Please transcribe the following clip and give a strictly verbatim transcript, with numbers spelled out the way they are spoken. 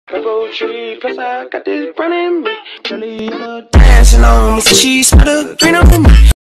Purple tree, plus I got this running me. Really, dancing on me, so she smell the green on me.